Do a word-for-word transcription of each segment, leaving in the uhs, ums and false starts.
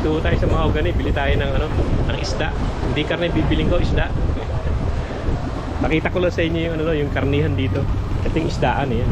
dito tayo sa Mahogany, bili tayo ng ano, ng isda. Hindi karne bibiling ko, isda. Pakita ko lang sa inyo yung ano, yung karnihan dito. Ito yung isdaan eh.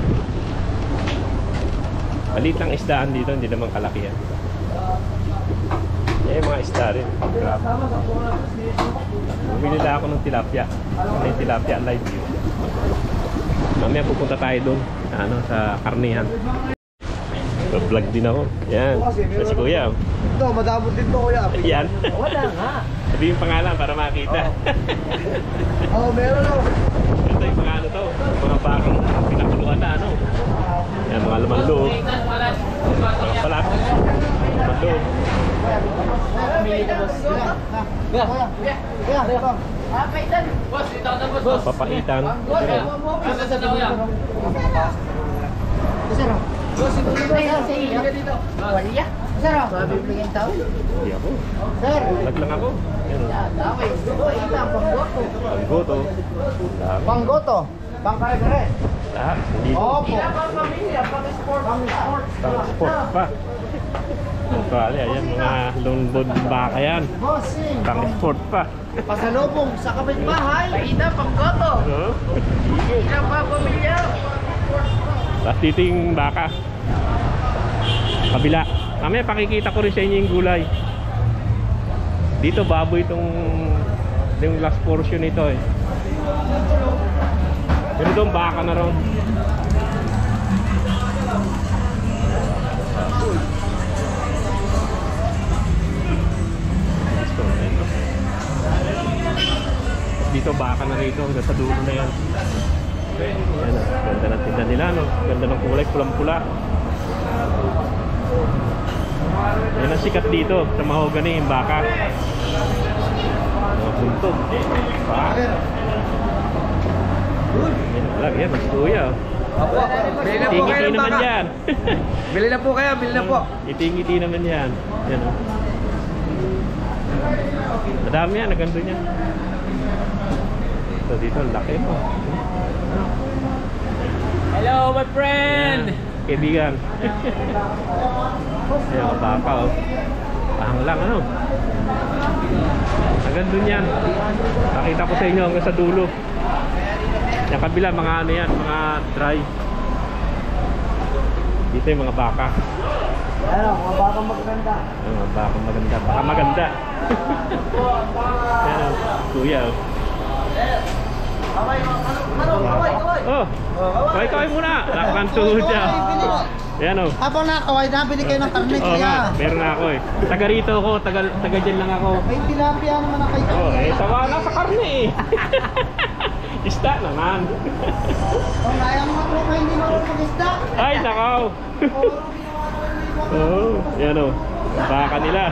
Maliit lang isdaan dito, hindi naman kalaki yan. Yan yung mga isda rin. Grabe. Bumili na ako ng tilapia. Ano yung tilapia live view. Mamaya pupunta tayo doon ano, sa karnihan. Vlog din ako. Yan. Kasi kuya. Ito, madamot din to kuya. Yan. Wala nga. Sabi yung pangalan para makita. Oo, oh, meron ako. Ito yung mga ano to. Mga bakang pinakuluan na ano. Yan, mga laman loob. Mga palat. Laman loob. Pamili ka, boss. Kuya, kuya. Kuya, kuya. Ah, paitan. Boss, dito ako na, boss. Papaitan. Asa sa daw yan? Sir, Boss, ito na sa iyo. Dito. Wala. Sir, sabi bigyan tao. Hindi ako. sir. Vlog lang ako. Yan. Daway, paitan, panggoto. Panggoto. Dami. Panggoto. Pangkare-kare. Lahat. Hindi. Opo. Pang pamilya, pang sport. Pang sport. Pang sport pa. Bali, ayan, mga longboard baka yan. Bossing. Pang sport pa. Pasalubong sa kapitbahay. Paitan, panggoto. Oh. Ilang pa pamilya? Tapos dito yung baka. Kabila. Mamaya pakikita ko rin sa inyo yung gulay. Dito baboy itong yung last portion nito eh. Pero doon baka na ron. Dito baka na rito hanggang sa dulo na yan. Yan, ganda ng tinda nila, no? Ganda ng kulay, pulang-pula. Yan ang sikat dito sa Mahogany, yung baka. Mga buntog. Baka. Yan, vlog yan, mas kuya. Opo. Bili na po Itingiti kayo ng naman baka. yan. Bili na po kayo, bili na po. Itingiti naman yan. Yan, oh. Madami yan, nagando yan. So dito, laki mo. Hello, my friend. Yan, kaibigan. Ayan, ang baka, oh. Pahang lang, ano? Hanggang dun yan. Nakita ko sa inyo hanggang sa dulo. Yung kabila, mga ano yan, mga dry. Dito yung mga baka. Ano, mga baka maganda. Ayan, mga baka maganda. Baka maganda. Ayan, oh. Kuya, oh. Oh, kaway kaway muna. Nakakantuho siya. Ayan o. Habang nakakaway na, bili kayo ng karne Oo kuya. nga, meron na ako eh. Taga rito ako, taga, taga dyan lang ako. May tilapia naman na kayo. Oh, eh, sawa na sa karne eh. Isda naman. Oh, kaya mga tropa hindi marunong mag-isda. Ay, nakaw. Oo, yan o. Baka nila.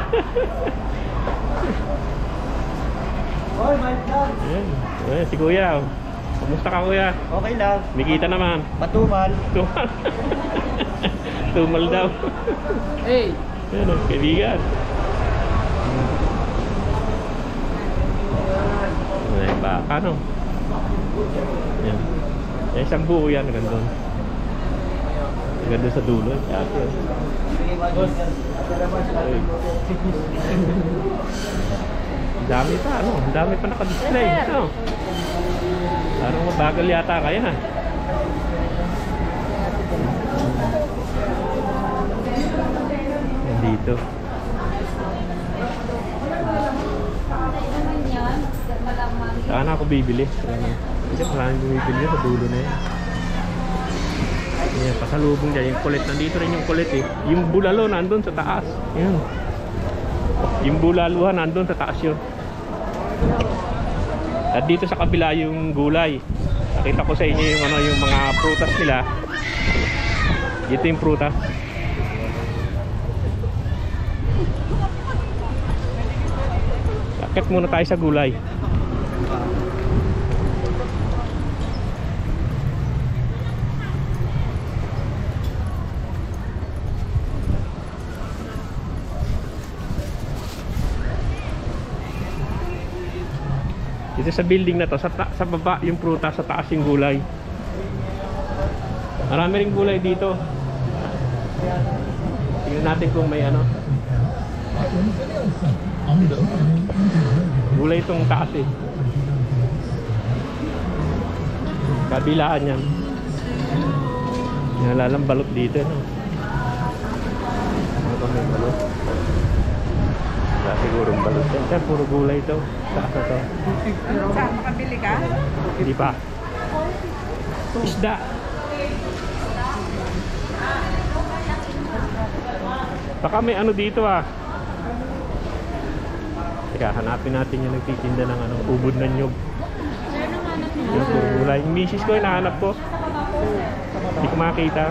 Hoy, my God. Ayan, ayan, si kuya. Kumusta ka kuya? Okay lang. May kita naman. Matumal. Tumal. Tumal daw. Hey. Ayan o, kaibigan. Ay, baka no. Yan. Yan, isang buo yan, gandun. Gandun sa dulo. Ate. Dami pa, ano? Dami pa naka-display. Ito. Parang mabagal yata kaya. Yan dito. Saan ako bibili? Kasi maraming bumibili sa dulo na yan. Yan, pasalubong dyan. Yung kulit. Nandito rin yung kulit eh. Yung bulalo nandun sa taas. Yan. Yung bulaluhan nandun sa taas yun. At dito sa kabila yung gulay. Nakita ko sa inyo yung ano, yung mga prutas nila. Dito yung prutas. Akit muna tayo sa gulay. Dito sa building na to, sa, sa baba yung prutas, sa taas yung gulay. Marami ring gulay dito. Tingnan natin kung may ano. Gulay itong taas eh. Kabilaan yan. Nalalang balot dito, no? Ano ba may balot? Wala sigurong balot yan. Saan puro gulay ito? Taas na ito. Saan? Makabili ka? Hindi pa. Isda. Baka may ano dito ah. Teka, hanapin natin yung nagtitinda ng ano, ubod ng nyug. Yung puro gulay. Yung misis ko, hinahanap ko. Hindi ko makita.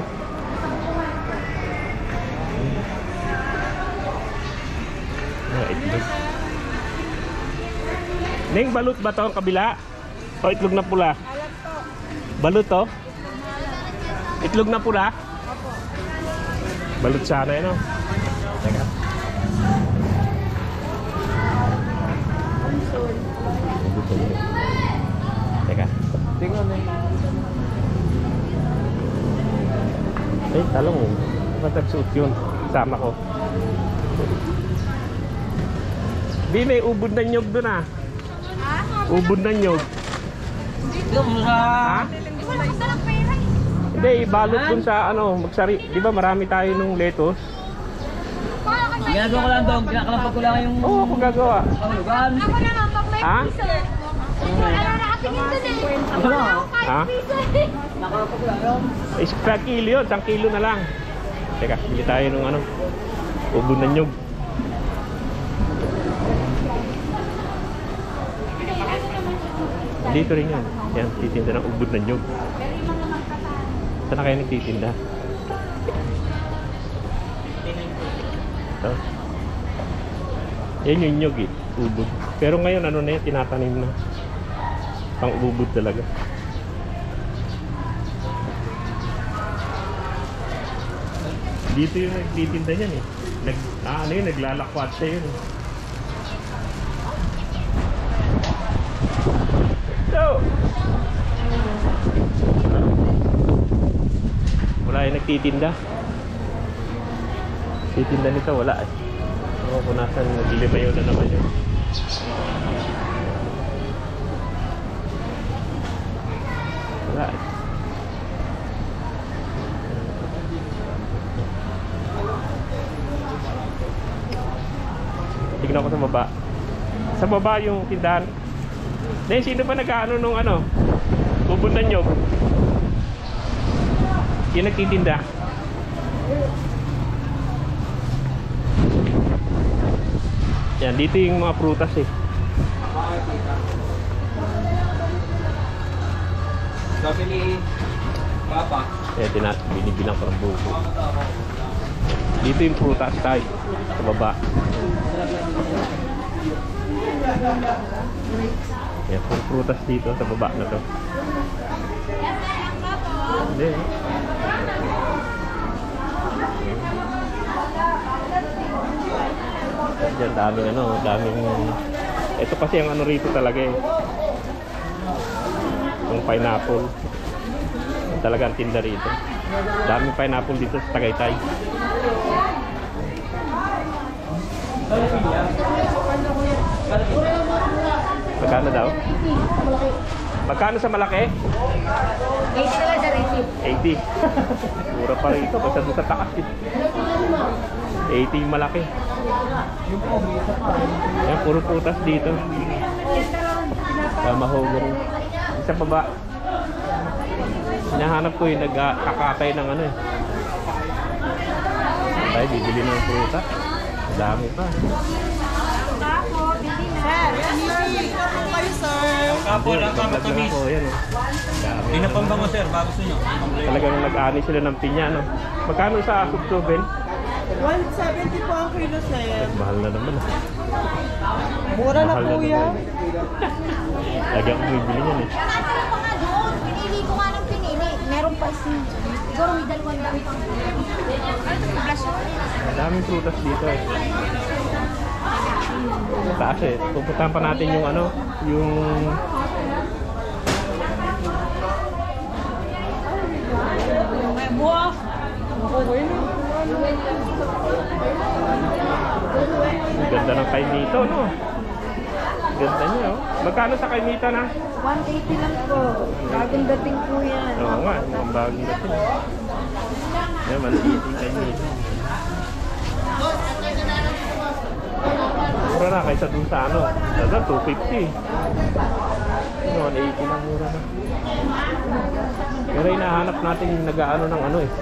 Ah, itlog. Neng, balot ba ito ang kabila? O itlog na pula? Balot to? Itlog na pula? Balot sana yun, no? Teka. Teka. Tingnan na. Eh, talong mo. Ba't nagsuot yun? Sama ko. Di, may ubod na nyog dun ah. Ubod na nyog. Ha? Hindi, balot dun sa ano, magsari. Di ba marami tayo nung lettuce? Ginagawa ko lang doon, kinakalampag ko lang yung... Oo, oh, kung gagawa. Kahulugan. Ako naman, pag may Ha? piso. Ano na katingin dun eh. Ano? Ha? Kahit piso eh. Nakalampag ko lang yun. Isang kilo yun, isang kilo na lang. Teka, bili tayo nung ano, ubod na nyog. Dito rin yan. Yan, titinda ng ubod na nyog. Saan na kayo nagtitinda? Ito. Yan yung nyog eh, ubod. Pero ngayon ano na yan, tinatanim na. Pang ubod talaga. Dito yung nagtitinda niyan eh. Nag, ah, ano yun, naglalakwat siya yun. So, wala yung nagtitinda. Titinda nito, wala eh. Ewan ko nasan, naglilimayo na naman yun. Wala eh. Tignan ko sa baba. Sa baba yung tindahan. Then sino ba nag-ano nung ano? Pupunta nyo? Yung nagtitinda. Yan, dito yung mga prutas eh. Sabi ni Papa. Kaya tinat, binibilang ko ng buko. Dito yung prutas tayo. Sa baba. Yan, puro prutas dito sa baba na to. Hindi. Diyan daming ano, daming... Ito kasi ang ano rito talaga eh. Yung pineapple. Talagang tinda rito. Daming pineapple dito sa Tagaytay. Magkano daw? Magkano sa malaki? eighty na lang sa receipt. eighty. Mura pa rito. Basta doon sa taas eh. eighty yung malaki. Ayan, puro putas dito. Mahogany. Isa pa ba? Hinahanap ko yung nagkakatay ng ano eh. Ay, bibili ng prutas. Dami pa. Sir, hindi po kayo, sir. Kapo lang pa matamis. Hindi na pambango sir, bago gusto nyo. Talagang nag-ani sila ng pinya, no? Magkano sa subsuben? one seventy po ang kilo, sir. Mahal na naman. ah. Mura na Mahal po naman. yan. Lagi ako bibili yan eh. Nakatira ko nga doon. Pinili ko nga ng pinili. Meron pa si... Siguro may dalawang dami pang... Ano ito? Blush yun? Daming prutas dito eh. Taas eh. Pupuntahan pa natin yung ano, yung... May buwa. Ang ganda ng kainito, no? Ganda niya, oh. Magkano sa kainita na? one eighty lang po. Bagong dating po yan. Oo nga, ang bagong dating. Yan, maliit yung kainito. Mura na kaysa dun sa ano. Sa two fifty. one eighty lang mura na. Pero hinahanap natin yung nag-ano ng ano eh.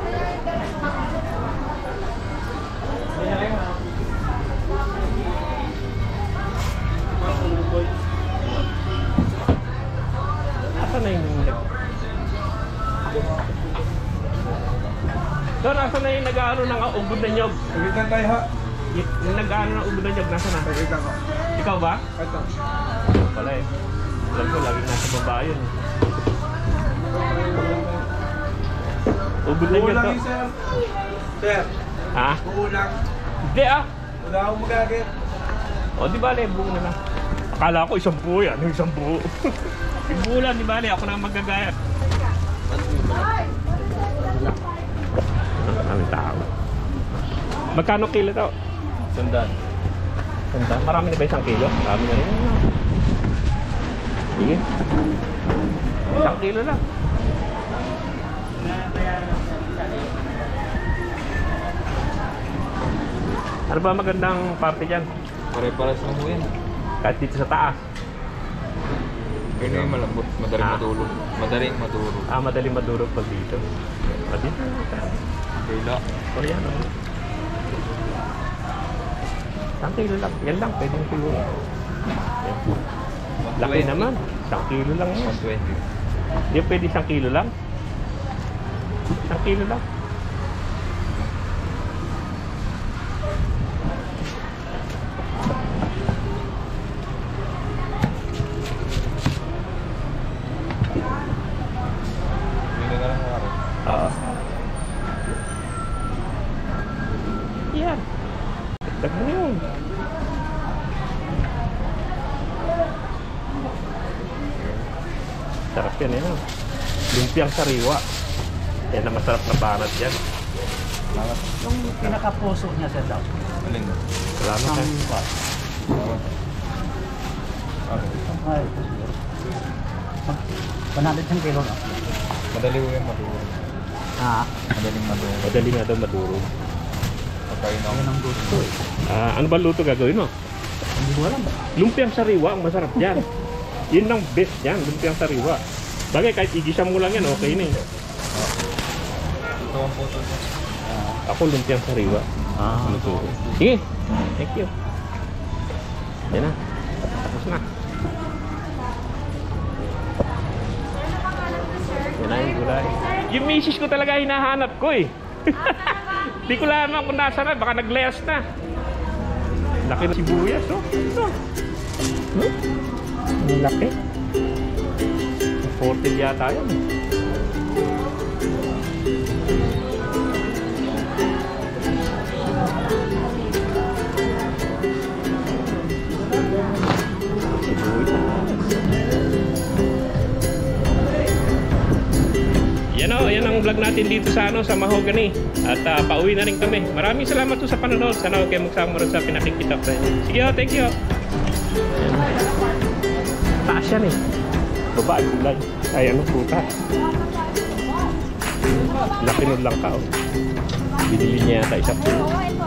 Asan na yung doon, asan na yung nag-ano ng ubod na nyog? Pagkitan tayo ha. Yung nag-ano ng ubod na nyog, nasa na? Pagkitan ko. Ikaw ba? Ito. Pala eh. Alam ko, laging nasa baba yun. Ubod na nyog Kulang to. yun, sir. Sir, Ha? kulang. Hindi ah! Wala akong magagit. O di ba, buo na lang. Akala ko isang buo yan, yung isang buo. Yung buo lang, di ba, ako na magagayat. Ang tao. Magkano kilo to? Sandaan. Sandaan? Marami na ba isang kilo? Marami na rin. Sige. Isang kilo lang. Ano ba magandang parte dyan? Pare-pares lang po yan. Kahit dito sa taas. Pero yung malambot. Madaling Ah. matulog. Madaling matulog. Ah, madaling madurog pag dito. Ah, dito. Kaya. O yan. Oh. Isang kilo lang. Yan lang. Pwedeng kilo lang. Yan. Laki naman. Isang kilo lang yan. one twenty. Hindi pwede isang kilo lang. Isang kilo lang. Hindi na lang ako. Oo. Yan. Dag mo yun. Sarap yan eh. No? Lumpiang sariwa. Yan ang masarap na banat yan. Yung pinaka-puso niya sa daw. Alin? Salamat eh. Ay, one hundred ten kilo na. Madali ko yung matulog. Ah, Madaling matulog. Madali nga daw madurog. Pagkain ako. yun ang gusto eh. Ah, ano ba luto gagawin mo? Hindi ko alam. Lumpiang sariwa ang masarap yan. Yun ang best yan, lumpiang sariwa. Bagay, kahit igisa mo lang yan, okay na eh. Ito ang puso niya. Ako lumpiang sariwa. Ah, Luto. Sige, thank you. Yan na. Tapos na. Yan na yung gulay. Yung misis ko talaga hinahanap ko eh. Di ko lang kung nasa na, baka nag-layas na. Laki ng sibuyas, oh. Ito. Hmm? Ang laki. forty yata yun. Yan o, yan ang vlog natin dito sa ano, sa Mahogany. At uh, pauwi na rin kami. Maraming salamat po sa panonood. Sana huwag kayo magsama rin sa pinakikita ko sa inyo. Sige o, thank you. Taas yan eh. Baba, gulay. Ay, ano, prutas. Laki nun lang ka oh. Binili niya yata isa po.